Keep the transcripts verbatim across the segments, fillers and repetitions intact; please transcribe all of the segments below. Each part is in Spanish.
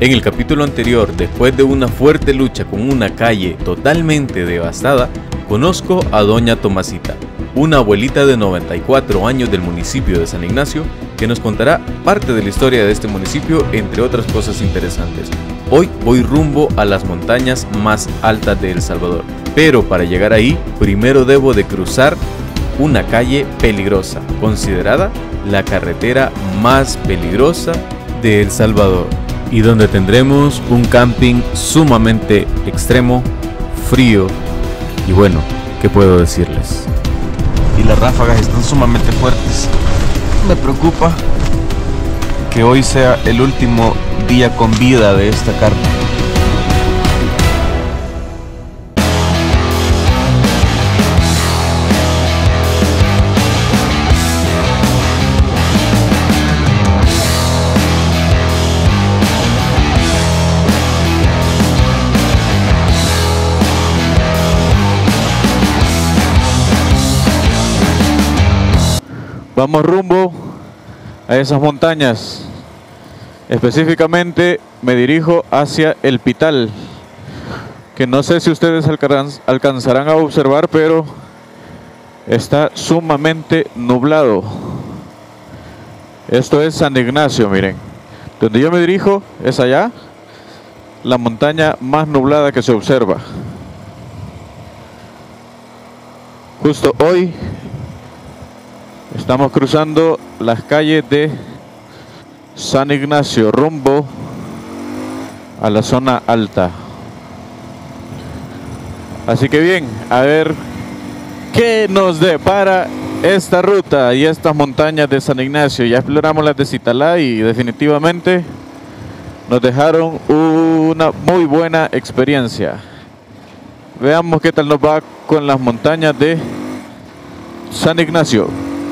En el capítulo anterior, después de una fuerte lucha con una calle totalmente devastada, conozco a doña Tomasita, una abuelita de noventa y cuatro años del municipio de San Ignacio, que nos contará parte de la historia de este municipio, entre otras cosas interesantes. Hoy voy rumbo a las montañas más altas de El Salvador, pero para llegar ahí, primero debo de cruzar una calle peligrosa, considerada la carretera más peligrosa de El Salvador, y donde tendremos un camping sumamente extremo, frío, y bueno, ¿qué puedo decirles? Y las ráfagas están sumamente fuertes. Me preocupa que hoy sea el último día con vida de esta carne. Vamos rumbo a esas montañas. Específicamente me dirijo hacia El Pital, que no sé si ustedes alcanzarán a observar, pero está sumamente nublado. Esto es San Ignacio, miren. Donde yo me dirijo es allá, la montaña más nublada que se observa. Justo hoy estamos cruzando las calles de San Ignacio rumbo a la zona alta. Así que bien, a ver qué nos depara esta ruta y estas montañas de San Ignacio. Ya exploramos las de Citalá y definitivamente nos dejaron una muy buena experiencia. Veamos qué tal nos va con las montañas de San Ignacio.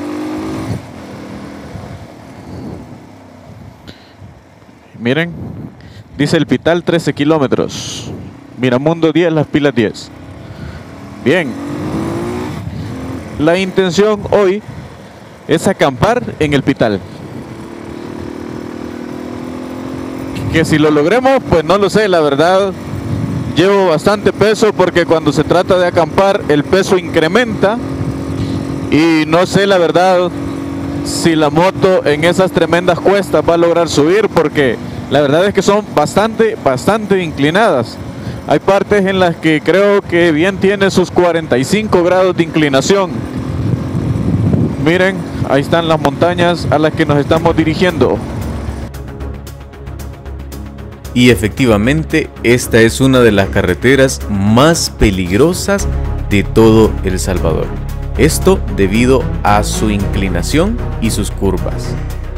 Miren, dice El Pital trece kilómetros, Miramundo diez, Las Pilas diez. Bien, la intención hoy es acampar en El Pital. Que si lo logremos, pues no lo sé, la verdad. Llevo bastante peso porque cuando se trata de acampar el peso incrementa. Y no sé la verdad si la moto en esas tremendas cuestas va a lograr subir, porque la verdad es que son bastante, bastante inclinadas. Hay partes en las que creo que bien tiene sus cuarenta y cinco grados de inclinación. Miren, ahí están las montañas a las que nos estamos dirigiendo. Y efectivamente, esta es una de las carreteras más peligrosas de todo El Salvador. Esto debido a su inclinación y sus curvas.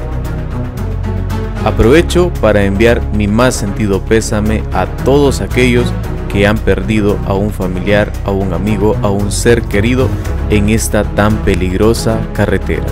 Aprovecho para enviar mi más sentido pésame a todos aquellos que han perdido a un familiar, a un amigo, a un ser querido en esta tan peligrosa carretera.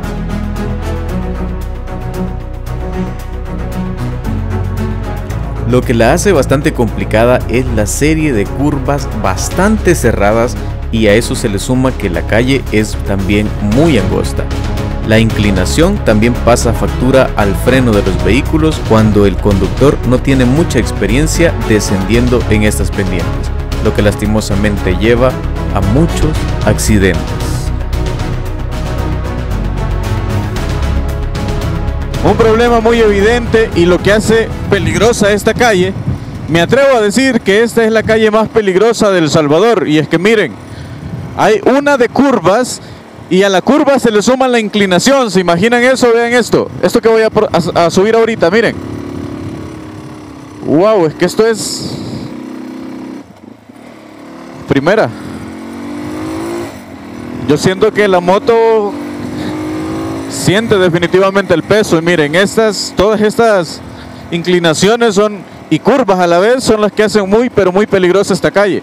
Lo que la hace bastante complicada es la serie de curvas bastante cerradas, y a eso se le suma que la calle es también muy angosta. La inclinación también pasa factura al freno de los vehículos cuando el conductor no tiene mucha experiencia descendiendo en estas pendientes, lo que lastimosamente lleva a muchos accidentes. Un problema muy evidente y lo que hace peligrosa esta calle, me atrevo a decir que esta es la calle más peligrosa de El Salvador, y es que miren, hay una de curvas y a la curva se le suma la inclinación. ¿Se imaginan eso? Vean esto, esto que voy a, a, a subir ahorita, miren. Wow, es que esto es primera. Yo siento que la moto siente definitivamente el peso, y miren, estas, todas estas inclinaciones son y curvas a la vez son las que hacen muy pero muy peligrosa esta calle.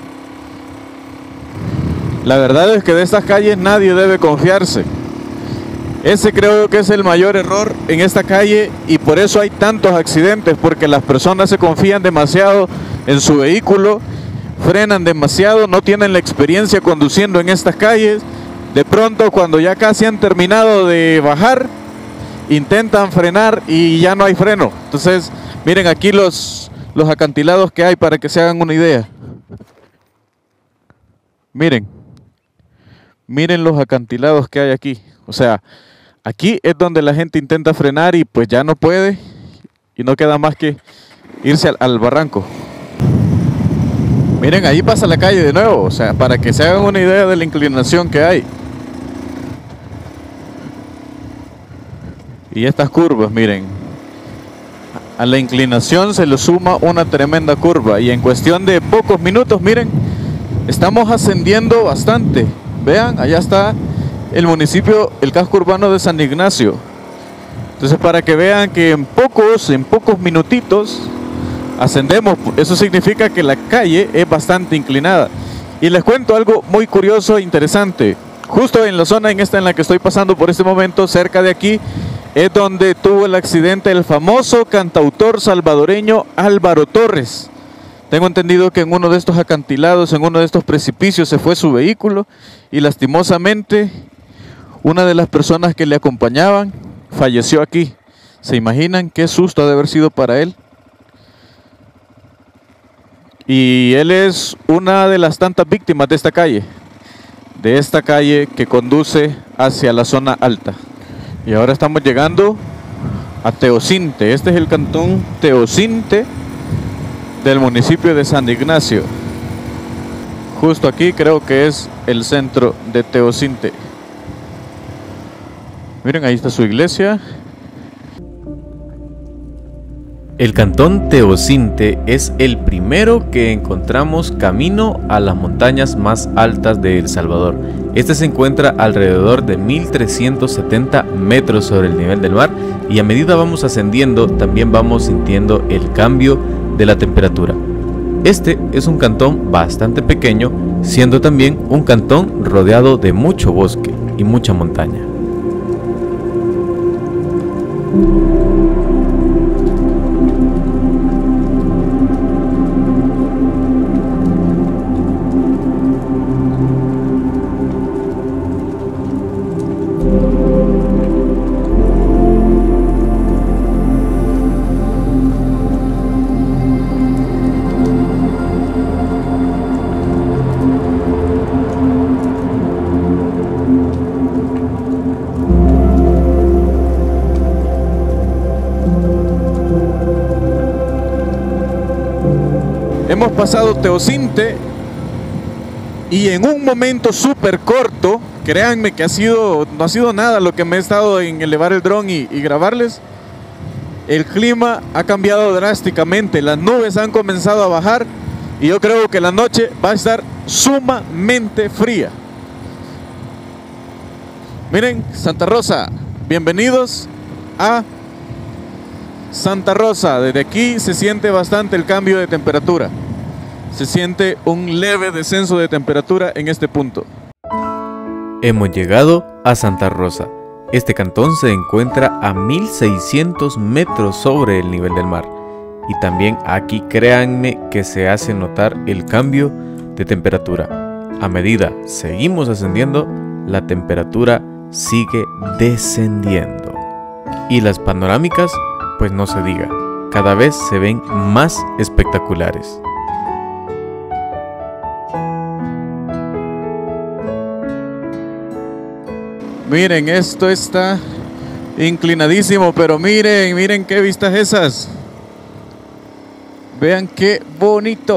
La verdad es que de estas calles nadie debe confiarse. Ese creo que es el mayor error en esta calle, y por eso hay tantos accidentes, porque las personas se confían demasiado en su vehículo, frenan demasiado, no tienen la experiencia conduciendo en estas calles. De pronto, cuando ya casi han terminado de bajar, intentan frenar y ya no hay freno. Entonces, miren aquí los, los acantilados que hay para que se hagan una idea. Miren, miren los acantilados que hay aquí. O sea, aquí es donde la gente intenta frenar y pues ya no puede y no queda más que irse al, al barranco. Miren, ahí pasa la calle de nuevo, o sea, para que se hagan una idea de la inclinación que hay. Y estas curvas, miren, a la inclinación se le suma una tremenda curva y en cuestión de pocos minutos, miren, estamos ascendiendo bastante. Vean, allá está el municipio, el casco urbano de San Ignacio. Entonces, para que vean que en pocos, en pocos minutitos ascendemos. Eso significa que la calle es bastante inclinada. Y les cuento algo muy curioso e interesante. Justo en la zona en esta en la que estoy pasando por este momento, cerca de aquí, es donde tuvo el accidente el famoso cantautor salvadoreño Álvaro Torres. Tengo entendido que en uno de estos acantilados, en uno de estos precipicios, se fue su vehículo y lastimosamente una de las personas que le acompañaban falleció aquí. ¿Se imaginan qué susto ha de haber sido para él? Y él es una de las tantas víctimas de esta calle, de esta calle que conduce hacia la zona alta. Y ahora estamos llegando a Teocinte. Este es el cantón Teocinte del municipio de San Ignacio. Justo aquí creo que es el centro de Teocinte. Miren, ahí está su iglesia. El cantón Teocinte es el primero que encontramos camino a las montañas más altas de El Salvador. Este se encuentra alrededor de mil trescientos setenta metros sobre el nivel del mar y a medida vamos ascendiendo también vamos sintiendo el cambio de la temperatura. Este es un cantón bastante pequeño, siendo también un cantón rodeado de mucho bosque y mucha montaña. Hemos pasado Teocinte y en un momento súper corto, créanme que ha sido, no ha sido nada lo que me he estado en elevar el dron y, y grabarles. El clima ha cambiado drásticamente, las nubes han comenzado a bajar y yo creo que la noche va a estar sumamente fría. Miren, Santa Rosa, bienvenidos a Santa Rosa. Desde aquí se siente bastante el cambio de temperatura. Se siente un leve descenso de temperatura en este punto. Hemos llegado a Santa Rosa. Este cantón se encuentra a mil seiscientos metros sobre el nivel del mar. Y también aquí créanme que se hace notar el cambio de temperatura. A medida seguimos ascendiendo, la temperatura sigue descendiendo. Y las panorámicas, pues no se diga, cada vez se ven más espectaculares. Miren, esto está inclinadísimo, pero miren, miren qué vistas esas. Vean qué bonito.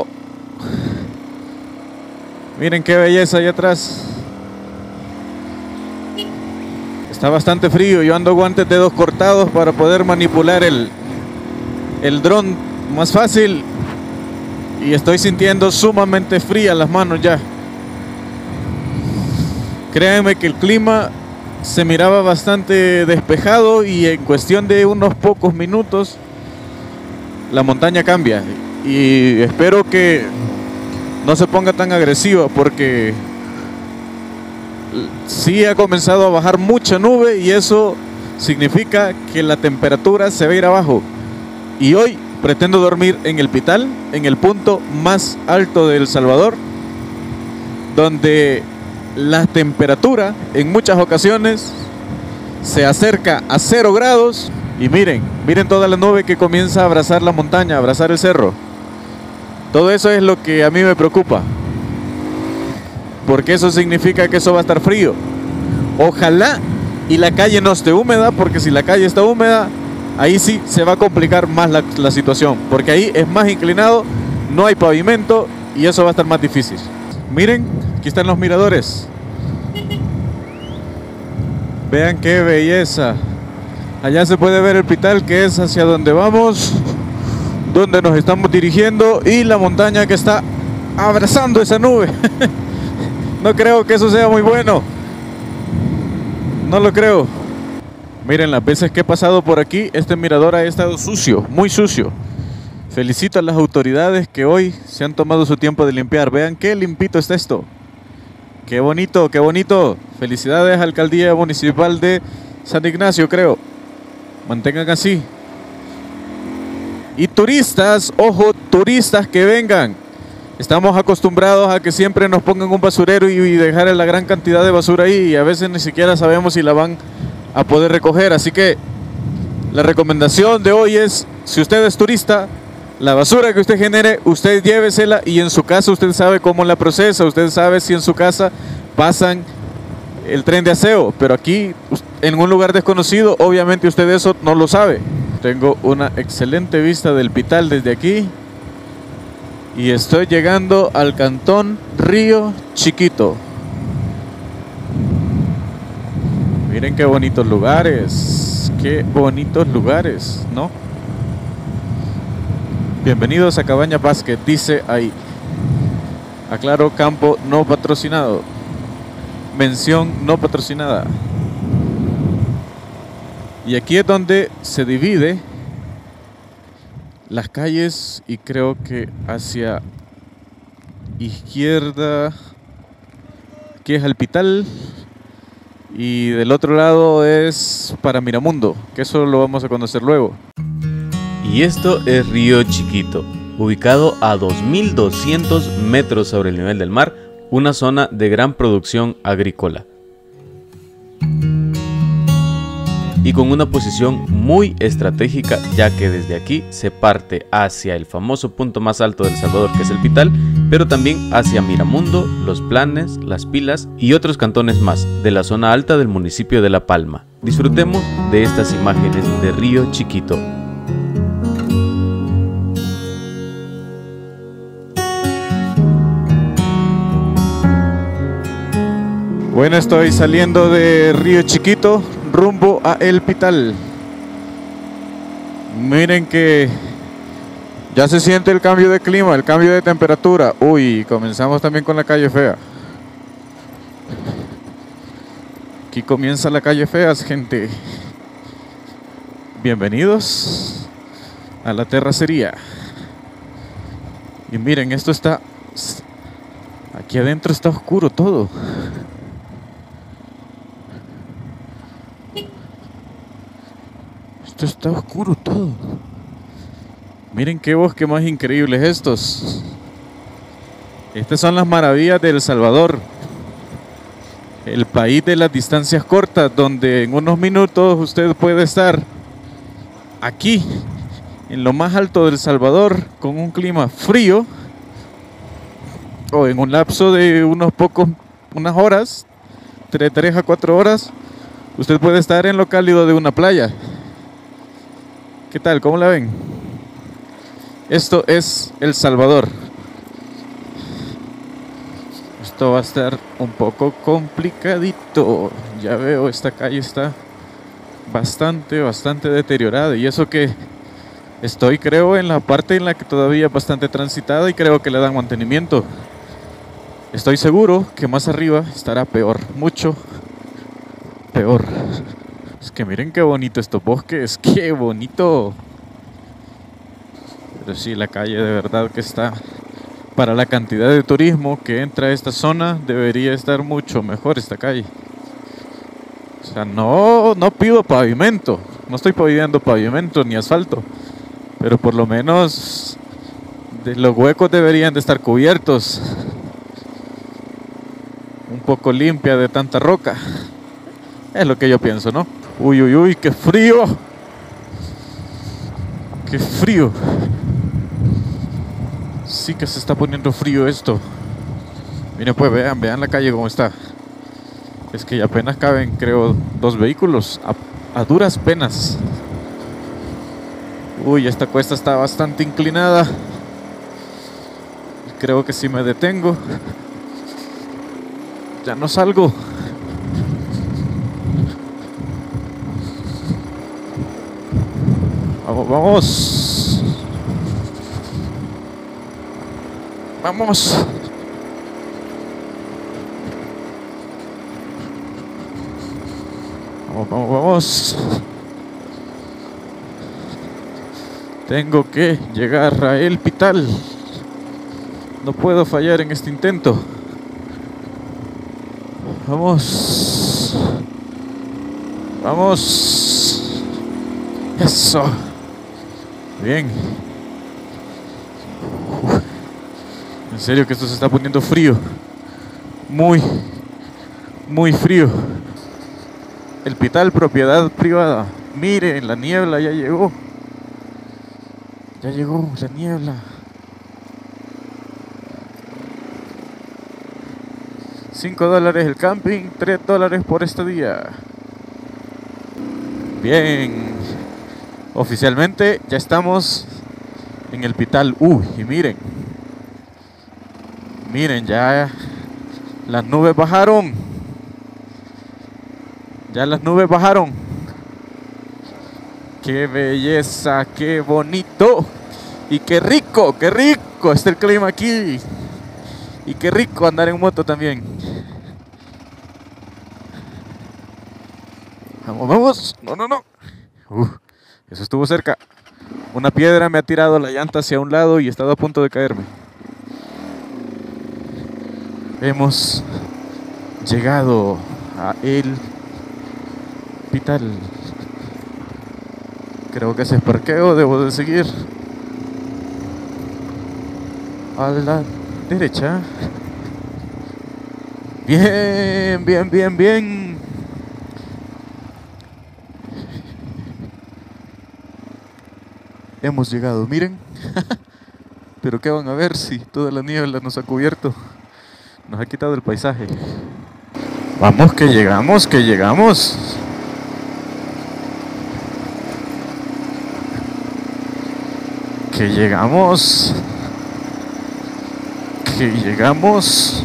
Miren qué belleza allá atrás. Está bastante frío, yo ando guantes dedos cortados para poder manipular el, el dron más fácil. Y estoy sintiendo sumamente frías las manos ya. Créanme que el clima se miraba bastante despejado y en cuestión de unos pocos minutos la montaña cambia. Y espero que no se ponga tan agresiva porque sí ha comenzado a bajar mucha nube y eso significa que la temperatura se va a ir abajo. Y hoy pretendo dormir en el Pital, en el punto más alto de El Salvador, donde la temperatura en muchas ocasiones se acerca a cero grados y miren, miren toda la nube que comienza a abrazar la montaña, a abrazar el cerro. Todo eso es lo que a mí me preocupa, porque eso significa que eso va a estar frío. Ojalá y la calle no esté húmeda, porque si la calle está húmeda, ahí sí se va a complicar más la, la situación, porque ahí es más inclinado, no hay pavimento y eso va a estar más difícil. Miren, aquí están los miradores. Vean qué belleza. Allá se puede ver el Pital, que es hacia donde vamos, donde nos estamos dirigiendo, y la montaña que está abrazando esa nube. No creo que eso sea muy bueno. No lo creo. Miren, las veces que he pasado por aquí, este mirador ha estado sucio, muy sucio. Felicito a las autoridades que hoy se han tomado su tiempo de limpiar. Vean qué limpito está esto. Qué bonito, qué bonito. Felicidades, Alcaldía Municipal de San Ignacio, creo. Mantengan así. Y turistas, ojo, turistas que vengan. Estamos acostumbrados a que siempre nos pongan un basurero y, y dejar la gran cantidad de basura ahí, y a veces ni siquiera sabemos si la van a poder recoger. Así que la recomendación de hoy es, si usted es turista, la basura que usted genere, usted llévesela, y en su casa usted sabe cómo la procesa, usted sabe si en su casa pasan el tren de aseo, pero aquí en un lugar desconocido, obviamente usted eso no lo sabe. Tengo una excelente vista del Pital desde aquí. Y estoy llegando al cantón Río Chiquito. Miren qué bonitos lugares. Qué bonitos lugares, ¿no? Bienvenidos a Cabaña Basket, dice ahí. Aclaro, campo no patrocinado. Mención no patrocinada. Y aquí es donde se divide las calles, y creo que hacia izquierda aquí es el Pital y del otro lado es para Miramundo, que eso lo vamos a conocer luego. Y esto es Río Chiquito, ubicado a dos mil doscientos metros sobre el nivel del mar, una zona de gran producción agrícola y con una posición muy estratégica, ya que desde aquí se parte hacia el famoso punto más alto de El Salvador, que es el Pital, pero también hacia Miramundo, Los Planes, Las Pilas y otros cantones más de la zona alta del municipio de La Palma. Disfrutemos de estas imágenes de Río Chiquito. Bueno, estoy saliendo de Río Chiquito rumbo a El Pital. Miren que ya se siente el cambio de clima, el cambio de temperatura. Uy, comenzamos también con la calle fea. Aquí comienza la calle fea, gente. Bienvenidos a la terracería. Y miren, esto está... Aquí adentro está oscuro todo. Esto está oscuro todo. Miren qué bosque más increíbles estos. Estas son las maravillas de El Salvador, el país de las distancias cortas, donde en unos minutos usted puede estar aquí, en lo más alto de El Salvador, con un clima frío, o en un lapso de unos pocos, unas horas, de tres a cuatro horas, usted puede estar en lo cálido de una playa. ¿Qué tal? ¿Cómo la ven? Esto es El Salvador. Esto va a estar un poco complicadito. Ya veo, esta calle está bastante, bastante deteriorada. Y eso que estoy, creo, en la parte en la que todavía es bastante transitada y creo que le dan mantenimiento. Estoy seguro que más arriba estará peor, mucho peor. Es que miren qué bonito estos bosques, qué bonito. Pero sí, la calle de verdad que está, para la cantidad de turismo que entra a esta zona, debería estar mucho mejor esta calle. O sea, no, no pido pavimento, no estoy pidiendo pavimento ni asfalto, pero por lo menos de los huecos deberían de estar cubiertos, un poco limpia de tanta roca. Es lo que yo pienso, ¿no? Uy, uy, uy, qué frío. Qué frío. Sí que se está poniendo frío esto. Miren pues, vean, vean la calle cómo está. Es que ya apenas caben, creo, dos vehículos. A, a duras penas. Uy, esta cuesta está bastante inclinada. Creo que si me detengo, ya no salgo. Vamos, vamos. Vamos. Vamos, vamos, vamos. Tengo que llegar a El Pital. No puedo fallar en este intento. Vamos. Vamos. Eso. Bien. Uf. En serio que esto se está poniendo frío. Muy, muy frío. El Pital, propiedad privada. Miren, la niebla ya llegó. Ya llegó la niebla. cinco dólares el camping, tres dólares por este día. Bien. Oficialmente ya estamos en El Pital. Uy, y miren. Miren, ya las nubes bajaron. Ya las nubes bajaron. Qué belleza, qué bonito. Y qué rico, qué rico está el clima aquí. Y qué rico andar en moto también. Vamos, vamos. No, no, no. Uh, eso estuvo cerca. Una piedra me ha tirado la llanta hacia un lado y he estado a punto de caerme. Hemos llegado a El Pital. Creo que ese es parqueo, debo de seguir a la derecha. Bien, bien, bien, bien. Hemos llegado, miren. Pero qué van a ver si toda la niebla nos ha cubierto. Nos ha quitado el paisaje. Vamos, que llegamos, que llegamos. Que llegamos. Que llegamos.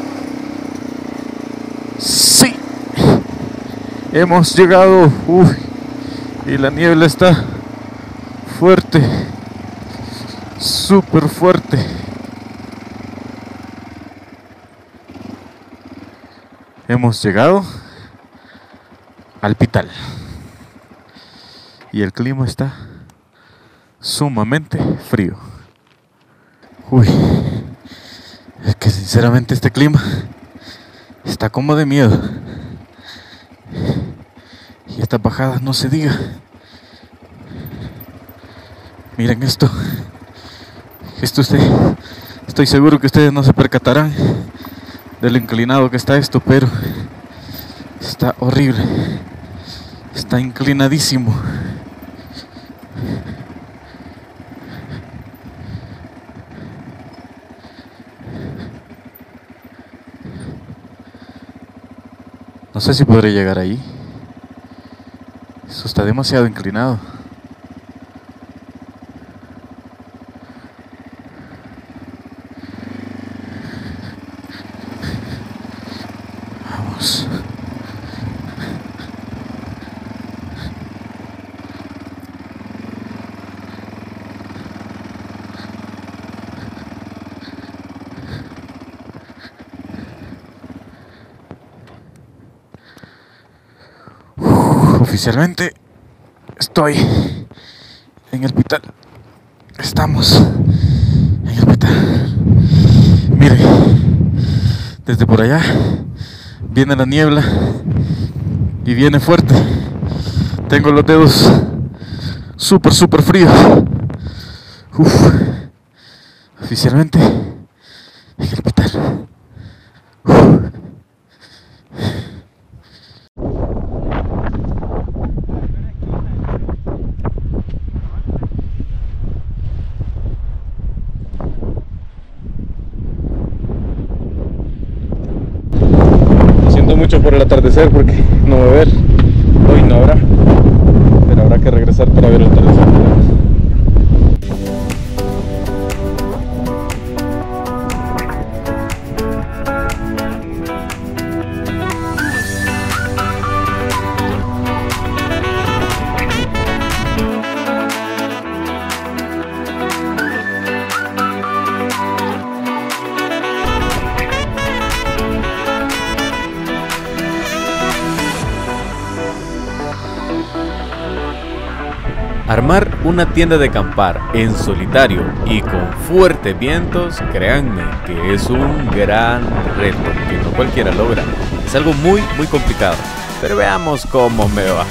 Sí. Hemos llegado. Uy. Y la niebla está fuerte. Súper fuerte. Hemos llegado al Pital. Y el clima está sumamente frío. Uy. Es que sinceramente este clima está como de miedo. Y estas bajadas no se diga. Miren esto. Esto usted, estoy seguro que ustedes no se percatarán de lo inclinado que está esto, pero está horrible. Está inclinadísimo. No sé si podré llegar ahí. Eso está demasiado inclinado. Vamos. Oficialmente estoy en El Pital. Estamos en El Pital. Mire, desde por allá viene la niebla y viene fuerte. Tengo los dedos súper, súper fríos. Uf. Oficialmente en El Pital. Uf. el atardecer porque no va a haber, hoy no habrá, pero habrá que regresar para ver el atardecer. Armar una tienda de acampar en solitario y con fuertes vientos, créanme que es un gran reto que no cualquiera logra. Es algo muy muy complicado, pero veamos cómo me va.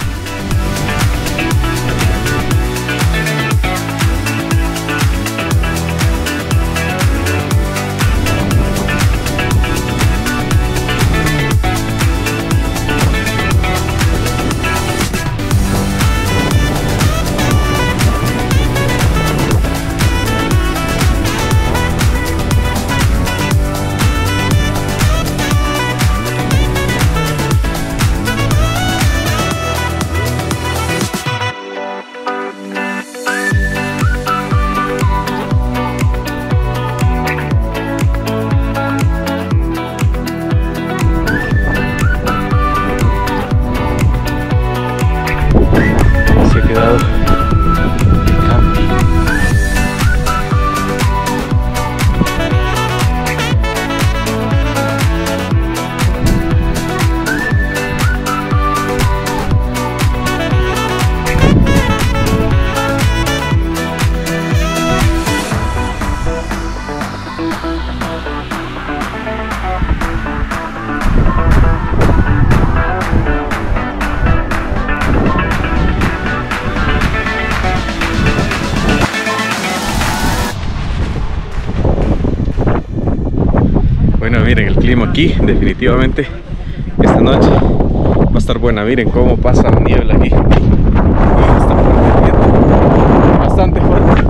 Bueno, miren el clima aquí, definitivamente esta noche va a estar buena. Miren cómo pasa la niebla aquí. Está bastante fuerte.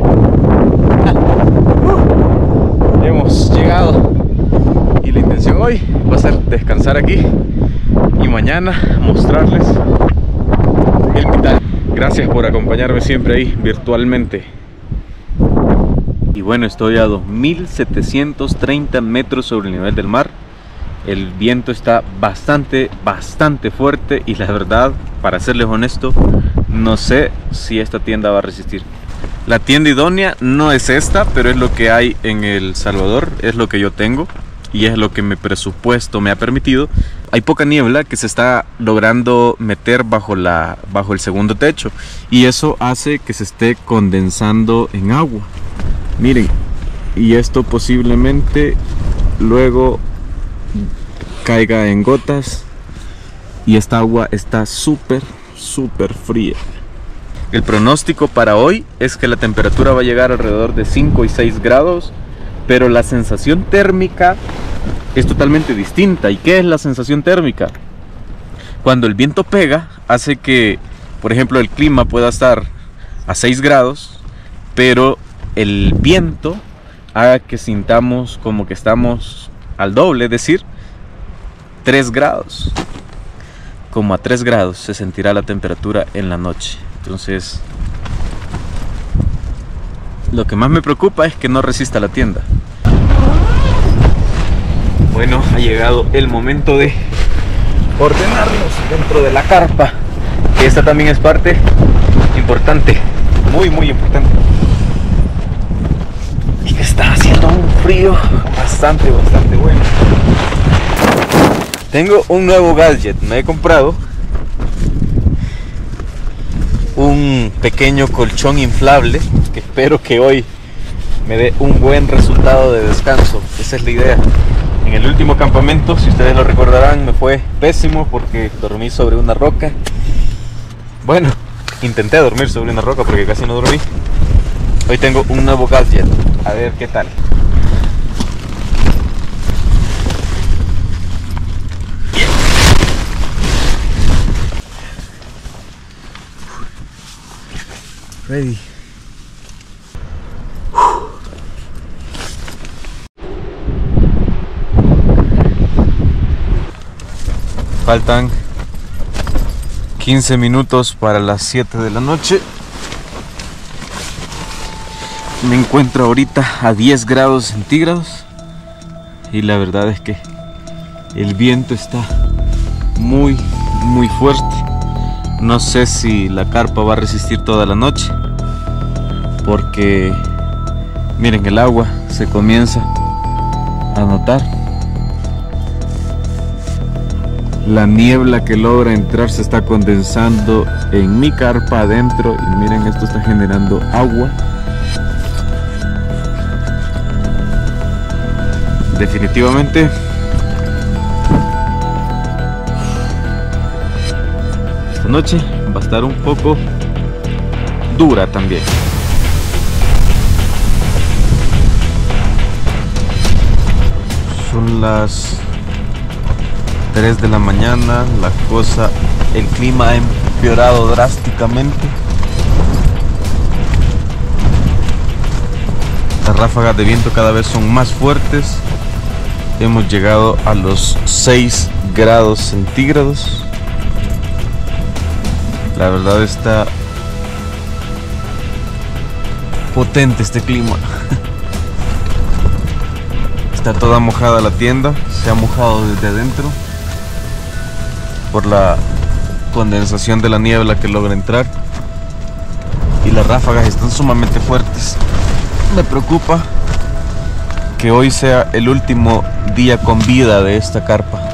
Uh, hemos llegado y la intención hoy va a ser descansar aquí y mañana mostrarles el Pital. Gracias por acompañarme siempre ahí virtualmente. Y bueno, estoy a dos mil setecientos treinta metros sobre el nivel del mar. El viento está bastante, bastante fuerte y la verdad, para serles honesto, no sé si esta tienda va a resistir. La tienda idónea no es esta, pero es lo que hay en El Salvador, es lo que yo tengo y es lo que mi presupuesto me ha permitido. Hay poca niebla que se está logrando meter bajo, la, bajo el segundo techo y eso hace que se esté condensando en agua. Miren, y esto posiblemente luego caiga en gotas y esta agua está súper, súper fría. El pronóstico para hoy es que la temperatura va a llegar alrededor de cinco y seis grados, pero la sensación térmica es totalmente distinta. ¿Y qué es la sensación térmica? Cuando el viento pega, hace que, por ejemplo, el clima pueda estar a seis grados, pero el viento haga que sintamos como que estamos al doble, es decir, tres grados. Como a tres grados se sentirá la temperatura en la noche. Entonces, lo que más me preocupa es que no resista la tienda. Bueno, ha llegado el momento de ordenarnos dentro de la carpa. Esta también es parte importante, muy muy importante. Y que está haciendo un frío bastante, bastante bueno. Tengo un nuevo gadget, me he comprado un pequeño colchón inflable que espero que hoy me dé un buen resultado de descanso. Esa es la idea. En el último campamento, si ustedes lo recordarán, me fue pésimo porque dormí sobre una roca. Bueno, intenté dormir sobre una roca porque casi no dormí. Hoy tengo un nuevo gadget, a ver qué tal. Ready. Faltan quince minutos para las siete de la noche. Me encuentro ahorita a diez grados centígrados y la verdad es que el viento está muy muy fuerte. No sé si la carpa va a resistir toda la noche, porque miren, el agua se comienza a notar. La niebla que logra entrar se está condensando en mi carpa adentro y miren, esto está generando agua. Definitivamente esta noche va a estar un poco dura también. Son las tres de la mañana, la cosa, el clima ha empeorado drásticamente. Las ráfagas de viento cada vez son más fuertes. Hemos llegado a los seis grados centígrados. La verdad está potente este clima. Está toda mojada la tienda, se ha mojado desde adentro por la condensación de la niebla que logra entrar, y las ráfagas están sumamente fuertes. Me preocupa que hoy sea el último día con vida de esta carpa.